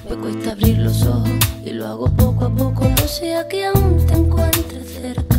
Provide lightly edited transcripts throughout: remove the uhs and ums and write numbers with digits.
Me cuesta abrir los ojos y lo hago poco a poco. No sea que aún te encuentres cerca.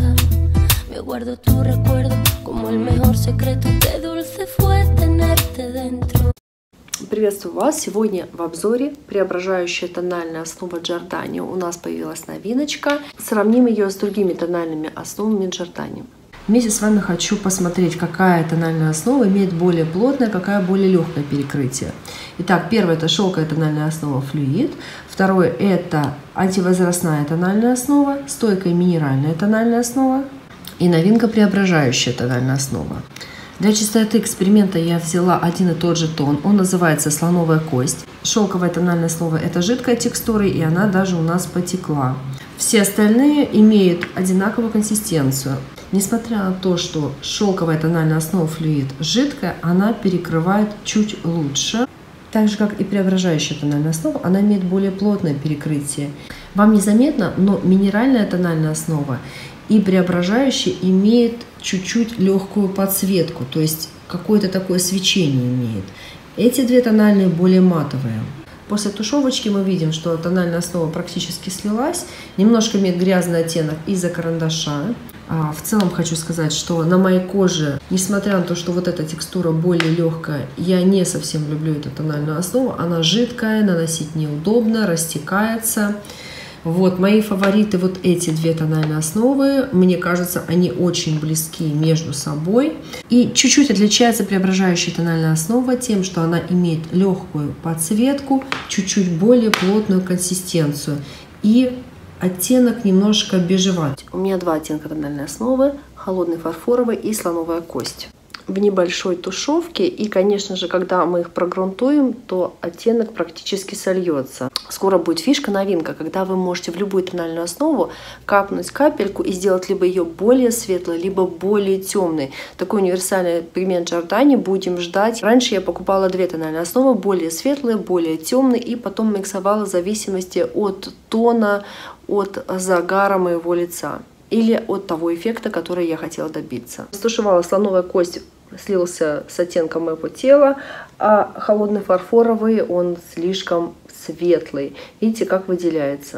Me guardo tu recuerdo como el mejor secreto. Qué dulce fue tenerte dentro. Приветствую вас! Сегодня в обзоре преображающая тональная основа Giordani. У нас появилась новиночка. Сравним ее с другими тональными основами Giordani. Вместе с вами хочу посмотреть, какая тональная основа имеет более плотное, какая более легкое перекрытие. Итак, первое — это шелковая тональная основа Fluid. Второе — это антивозрастная тональная основа, стойкая минеральная тональная основа и новинка преображающая тональная основа. Для чистоты эксперимента я взяла один и тот же тон. Он называется «Слоновая кость». Шелковая тональная основа — это жидкая текстура, и она даже у нас потекла. Все остальные имеют одинаковую консистенцию. Несмотря на то, что шелковая тональная основа Fluid жидкая, она перекрывает чуть лучше. Так же, как и преображающая тональная основа, она имеет более плотное перекрытие. Вам незаметно, но минеральная тональная основа и преображающая имеет чуть-чуть легкую подсветку, то есть какое-то такое свечение имеет. Эти две тональные более матовые. После тушевочки мы видим, что тональная основа практически слилась, немножко имеет грязный оттенок из-за карандаша. В целом хочу сказать, что на моей коже, несмотря на то, что вот эта текстура более легкая, я не совсем люблю эту тональную основу. Она жидкая, наносить неудобно, растекается. Вот мои фавориты, вот эти две тональные основы, мне кажется, они очень близки между собой. И чуть-чуть отличается преображающая тональная основа тем, что она имеет легкую подсветку, чуть-чуть более плотную консистенцию и оттенок немножко бежеват. У меня два оттенка тональной основы: холодный фарфоровый и слоновая кость. В небольшой тушевке, и, конечно же, когда мы их прогрунтуем, то оттенок практически сольется. Скоро будет фишка, новинка, когда вы можете в любую тональную основу капнуть капельку и сделать либо ее более светлой, либо более темной. Такой универсальный пигмент Giordani будем ждать. Раньше я покупала две тональные основы, более светлые, более темные, и потом миксовала в зависимости от тона, от загара моего лица или от того эффекта, который я хотела добиться. Стушевала слоновая кость, слился с оттенком моего тела, а холодный фарфоровый, он слишком светлый. Видите, как выделяется.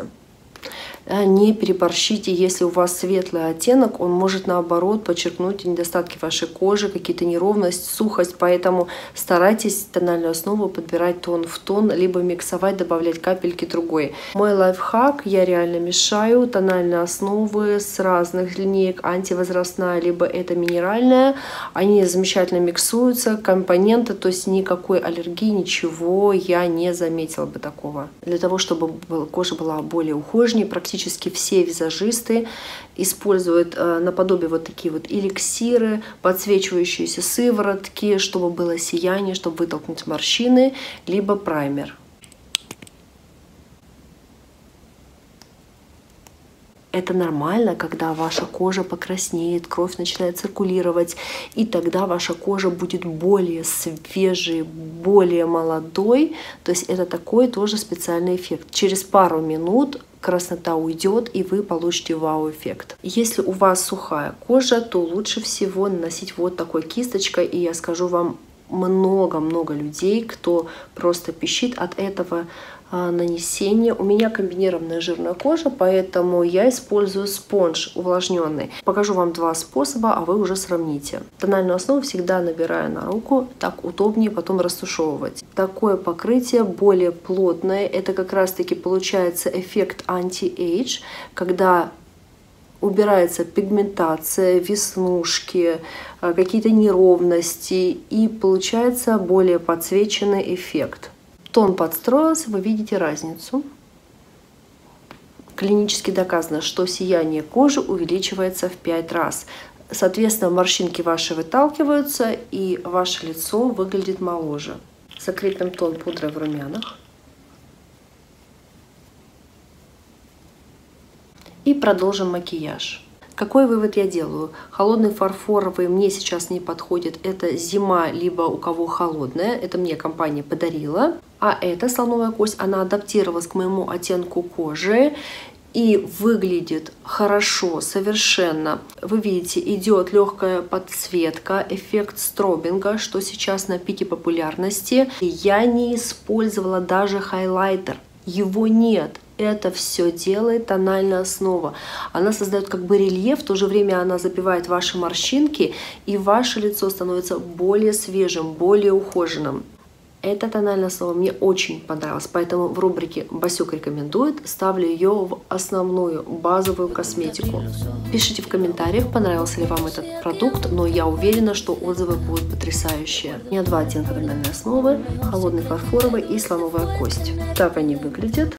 Не переборщите, если у вас светлый оттенок, он может наоборот подчеркнуть недостатки вашей кожи, какие-то неровности, сухость, поэтому старайтесь тональную основу подбирать тон в тон, либо миксовать, добавлять капельки другой. Мой лайфхак: я реально мешаю тональные основы с разных линеек, антивозрастная, либо это минеральная, они замечательно миксуются, компоненты, то есть никакой аллергии, ничего я не заметила бы такого. Для того, чтобы кожа была более ухоженнее, практически все визажисты используют наподобие вот такие вот эликсиры, подсвечивающиеся сыворотки, чтобы было сияние, чтобы вытолкнуть морщины, либо праймер. Это нормально, когда ваша кожа покраснеет, кровь начинает циркулировать, и тогда ваша кожа будет более свежей, более молодой. То есть это такой тоже специальный эффект. Через пару минут краснота уйдет, и вы получите вау-эффект. Если у вас сухая кожа, то лучше всего наносить вот такой кисточкой, и я скажу вам, много-много людей, кто просто пищит от этого нанесения. У меня комбинированная жирная кожа, поэтому я использую спонж увлажненный. Покажу вам два способа, а вы уже сравните. Тональную основу всегда набираю на руку, так удобнее потом растушевывать. Такое покрытие более плотное, это как раз таки получается эффект анти-эйдж, когда убирается пигментация, веснушки, какие-то неровности, и получается более подсвеченный эффект. Тон подстроился, вы видите разницу. Клинически доказано, что сияние кожи увеличивается в 5 раз. Соответственно, морщинки ваши выталкиваются, и ваше лицо выглядит моложе. Закрепим тон пудрой в румянах. И продолжим макияж. Какой вывод я делаю? Холодный фарфоровый мне сейчас не подходит. Это зима, либо у кого холодная. Это мне компания подарила. А эта слоновая кость, она адаптировалась к моему оттенку кожи и выглядит хорошо, совершенно. Вы видите, идет легкая подсветка, эффект стробинга, что сейчас на пике популярности. Я не использовала даже хайлайтер. Его нет. Это все делает тональная основа. Она создает как бы рельеф, в то же время она забивает ваши морщинки, и ваше лицо становится более свежим, более ухоженным. Эта тональная основа мне очень понравилась, поэтому в рубрике «Басюк рекомендует» ставлю ее в основную базовую косметику. Пишите в комментариях, понравился ли вам этот продукт, но я уверена, что отзывы будут потрясающие. У меня два оттенка тональной основы: холодный фарфоровый и слоновая кость. Так они выглядят.